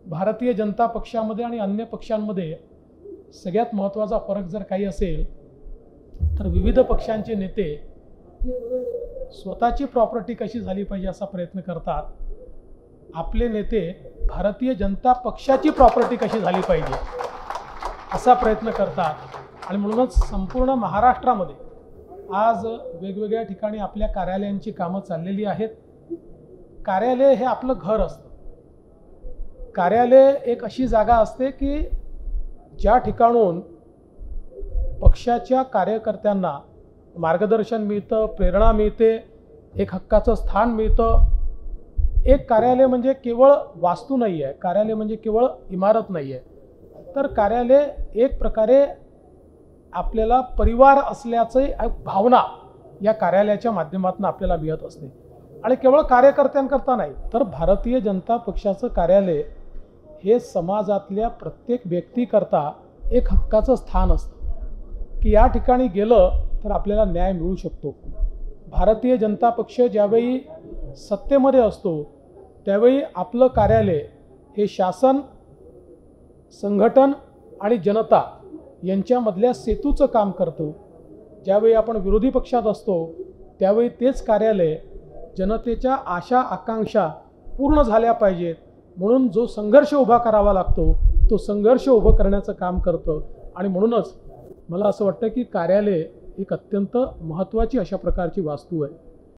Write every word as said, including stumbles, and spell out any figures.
भारतीय जनता पक्षामध्ये आणि अन्य पक्षांमध्ये सगळ्यात महत्त्वाचा फरक जर काही असेल तर विविध पक्षांचे नेते स्वतःची प्रॉपर्टी कशी झाली पाहिजे असा प्रयत्न करतात, आपले नेते भारतीय जनता पक्षाची प्रॉपर्टी कशी झाली पाहिजे असा प्रयत्न करतात। आणि म्हणूनच संपूर्ण महाराष्ट्रामध्ये आज वेगवेगळ्या ठिकाणी आपल्या कार्यालयांची कामं चाललेली आहेत। कार्यालय हे आपलं घर असतं। कार्यालय एक अशी जागा असते की ज्या ठिकाणून पक्षाच्या कार्यकर्त्यांना मार्गदर्शन मिळतं, प्रेरणा मिळते, एक हक्काचं स्थान मिळतं। एक कार्यालय म्हणजे केवळ वास्तू नाही आहे, कार्यालय म्हणजे केवळ इमारत नाही आहे, तर कार्यालय एक प्रकारे आपल्याला परिवार असल्याची भावना या कार्यालयाच्या माध्यमातून आपल्याला मिळत असते। आणि केवळ कार्यकर्त्यांकरता नाही, तर भारतीय जनता पक्षाचं कार्यालय हे समाजातल्या प्रत्येक व्यक्तीकरता एक हक्काचं स्थान असतं की या ठिकाणी गेलं तर आपल्याला न्याय मिळू शकतो। भारतीय जनता पक्ष ज्यावेळी सत्तेमध्ये असतो त्यावेळी आपलं कार्यालय हे शासन, संघटन आणि जनता यांच्यामधल्या सेतूचं काम करतो। ज्यावेळी आपण विरोधी पक्षात असतो त्यावेळी तेच कार्यालय जनतेच्या आशा आकांक्षा पूर्ण झाल्या पाहिजेत म्हणून जो संघर्ष उभा करावा लागतो तो संघर्ष उभं करण्याचं काम करतं। आणि म्हणूनच मला असं वाटतं की कार्यालय एक अत्यंत महत्त्वाची अशा प्रकारची वास्तू आहे।